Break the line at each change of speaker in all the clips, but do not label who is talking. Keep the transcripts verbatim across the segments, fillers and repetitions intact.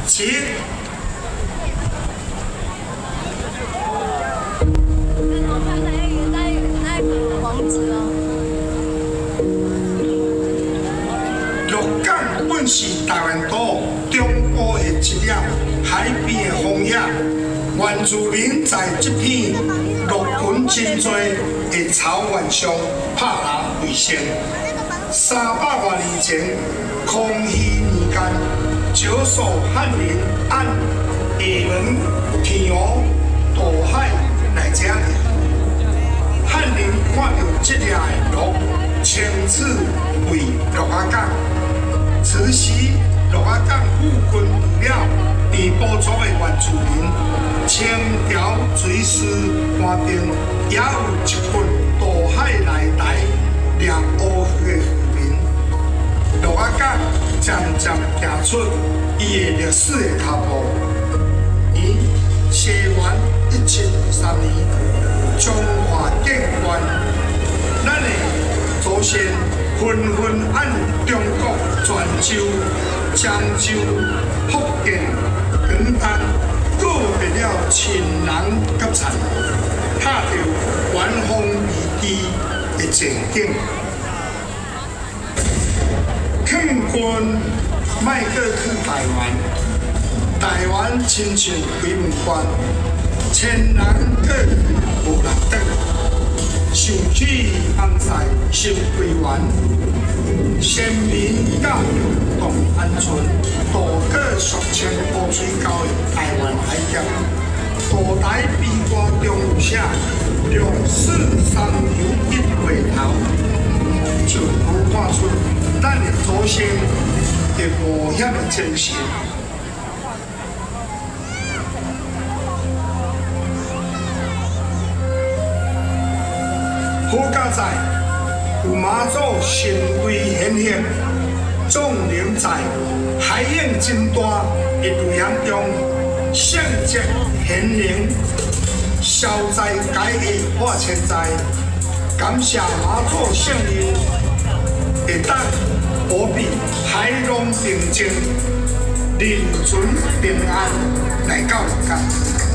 起。鹿港本是台湾岛中部的一粒海边的荒野，原住民在这片鹿群真多的草原上拍打为生。三百多年前，康熙年间，少数汉人按厦门、天湖、大海来这里。汉人看到这粒的鹿，称此为鹿仔港。此时，鹿仔港附近除了被捕捉的原住民，清朝随时官兵，也有一群大海来台掠乌血的渔民。鹿仔港渐渐行出伊的历史的脚步。年西元一七二三年，中华建国，咱的祖先纷纷按中国泉州、漳州、福建、广东各地了亲人甲田，拍着远方异地的前景。劝君莫过去台湾，台湾亲像鬼门关，千人过无人等。想起安在心归元，先民教育同安全，渡过数千古水沟的台湾海峡。大台悲歌中有写：六四三流一回头，就能看出咱的祖先的冒险的精神。好佳在有妈祖神威显现，壮灵在海影真大的内涵中，圣洁显灵，消灾解厄化千灾。感谢妈祖圣灵，会当保庇海浪平静，人存平安来到鹿港。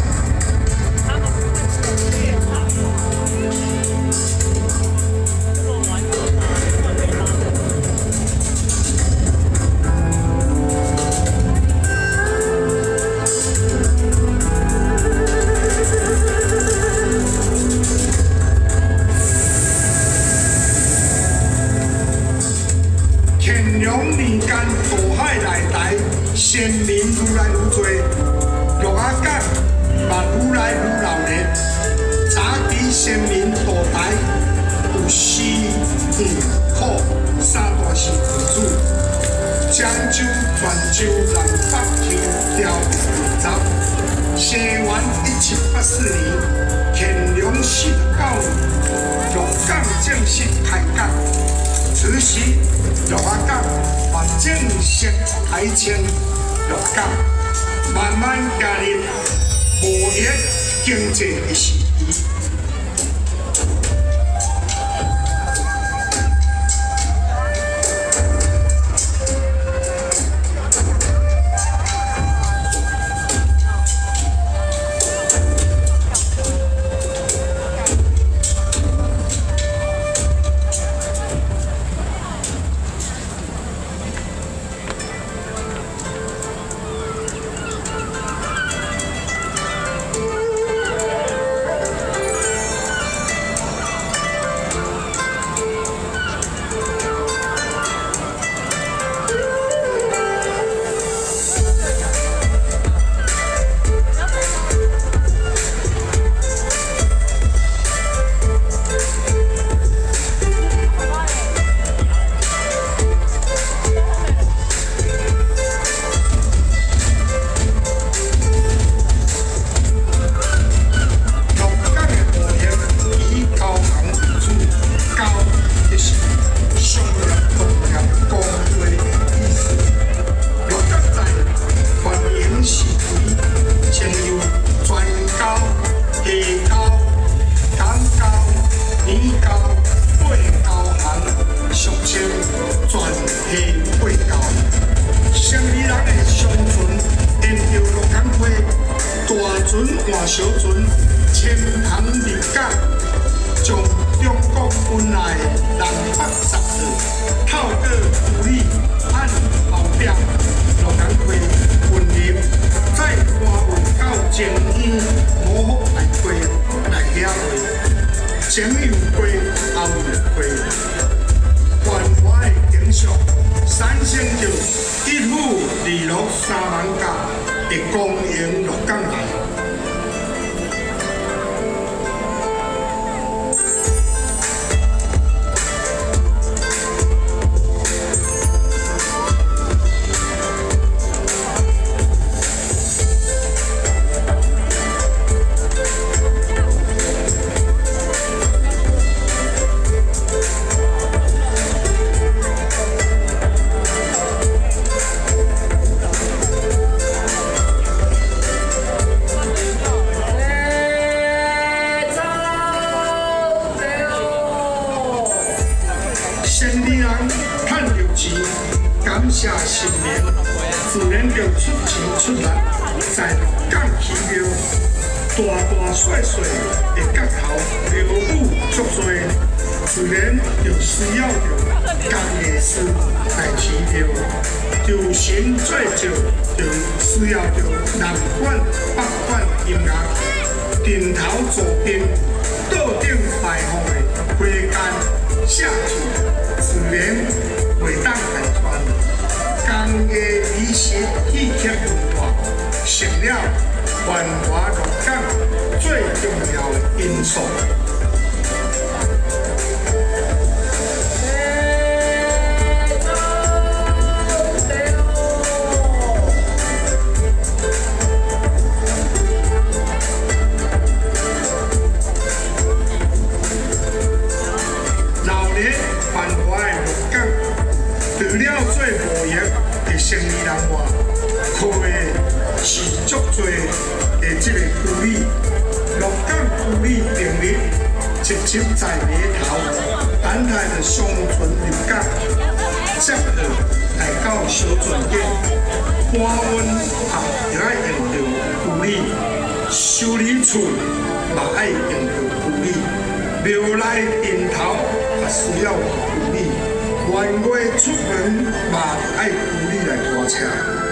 先民愈来愈多，鹿仔港嘛愈来愈热闹。早期先民渡台有西、黄、苦三大姓为主，漳州、泉州、南北乡调二十。西元一七八四年，乾隆四十九年，鹿港正式开港。此时，鹿仔港嘛正式开迁。鹿港慢慢加入无业经济的时期。 大小船千塘入港，将中国本来南北十二透过处理按后壁落港区混入，再搬运到前院模糊内区来遐会，前有区后有区，繁华的景象产生着一府二鹿三万家的公营落港来。感谢新年，自然就出钱出力，在鹿港起庙，大大小小的角头庙宇足多，自然就需要着工艺师来起庙。求神做就就需要着南管北管音乐，顶头坐顶，桌顶摆放的花间下厨，自然袂当来传。工艺美食戏剧文化，成了繁华鹿港最重要的因素。老年繁华的鹿港，除了做无业的生意人外，靠的是足多的这个居民。鹿港居民平日直接在码头等待着商船入港，接落来到小船店搬运也就爱用到居民，修理厝嘛爱用到居民，庙内顶头也需要居民。元月出门嘛爱扶你来拖车。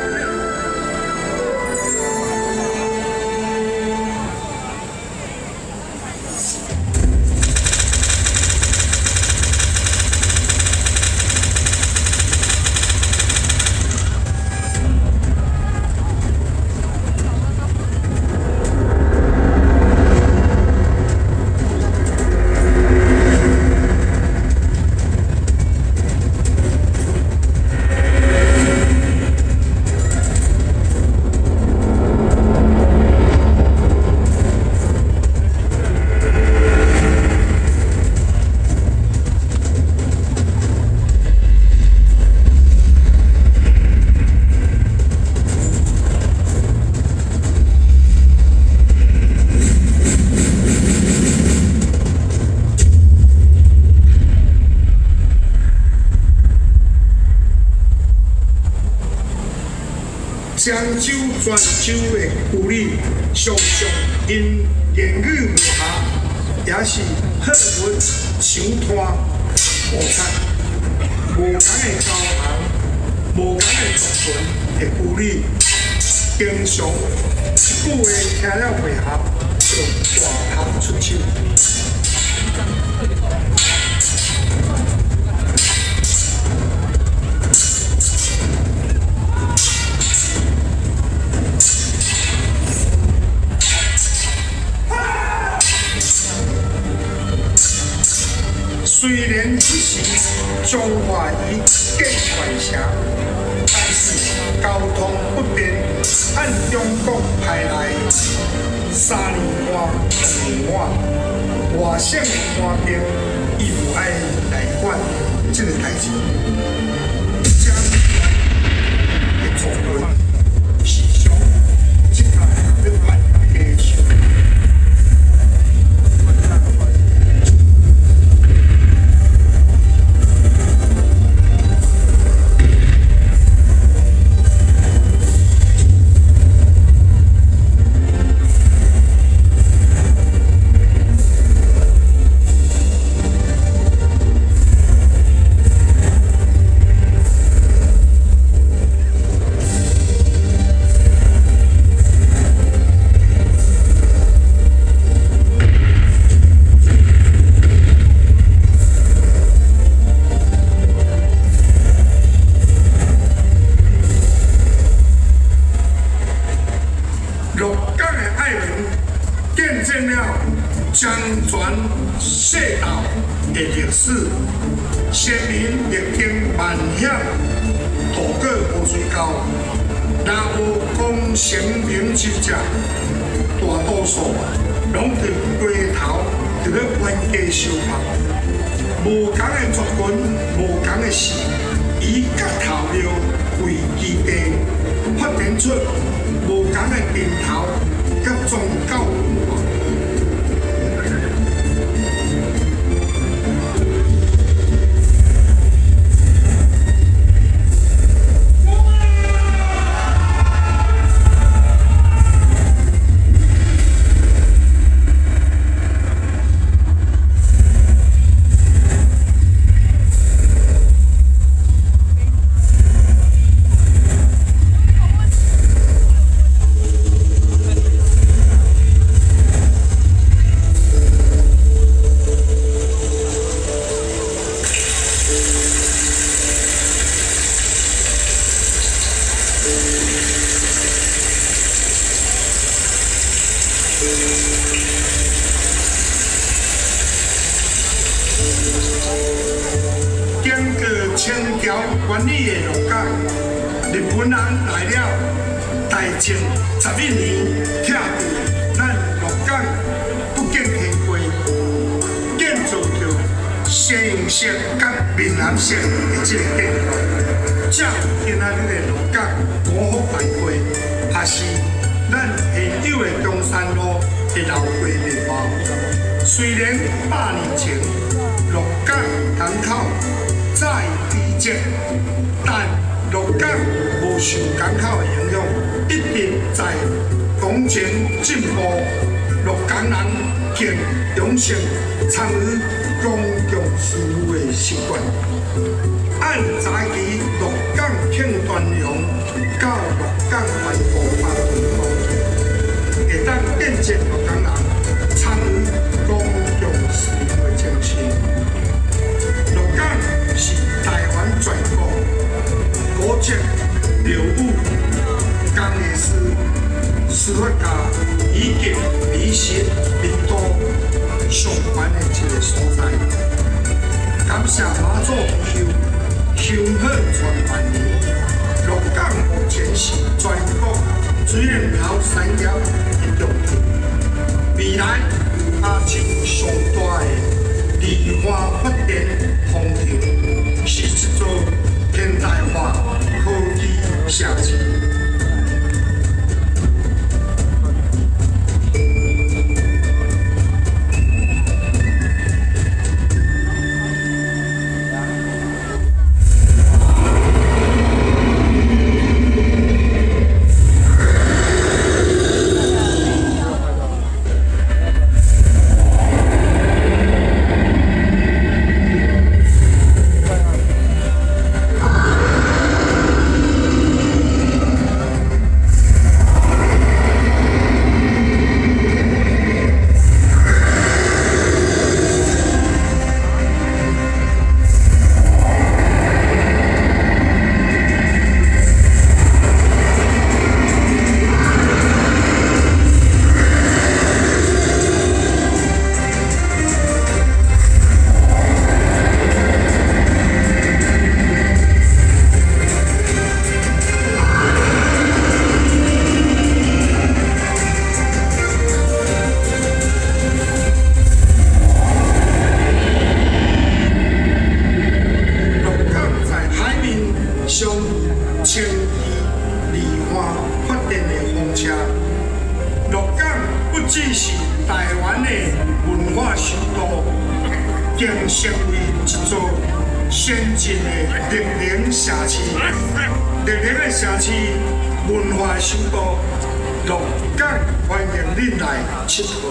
漳州、泉州的居民，常常因言语无合，也是喝文抢摊无产，无同的交行，无同的族群的居民，经常一句话听了袂合，就大喊出手。虽然此时中华已建完成，但是交通不便，按中国派来三年半、五年半，外省的官兵伊有爱来管这个代志，将的错论时常即个要办下手。 证了漳泉隧道的历史，先民历经万险，渡过湖水沟，若有功成名就者，大多数拢伫街头伫咧冤家相拍。无同的族群，无同的事，以角头庙为基地，发展出无同的伝頭甲宗教文化。经过清朝管理的鹿港，日本人来了大正十一年，拆除咱鹿港不建天规，建造着西洋式甲闽南式的这个建筑，才有今仔日的鹿港五福百货，也是咱现有的中山路的老街文化。虽然百年前鹿港人口再低减，但鹿港无受港口的影响，一直在工程进步。鹿港人更养成参与公共事务的习惯。按早期鹿港庆端阳到鹿港环保发展方，会当见证鹿港人参与公共事务的精神。鹿港是台湾全国古迹、庙宇、工艺师、书法家以及美食民都上悬的一个所在。感谢妈祖庇佑，香火传万年。鹿港目前是全国水源头产业的重点，未来亚洲上大的梨花发展风场，是一座现代化科技城市。只是台湾的文化首都，更成为一座先进的历龄城市。历龄的城市，文化首都，鹿港欢迎恁来佚佗。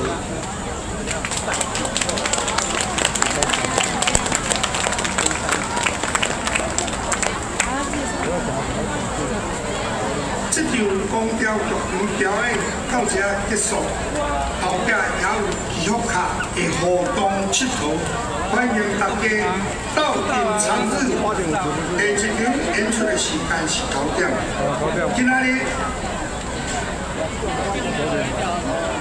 这场光雕剧场表演到这结束，后壁也有祈福卡的互动佚佗，欢迎大家到场参与。下一场演出的时间是九点，今仔日。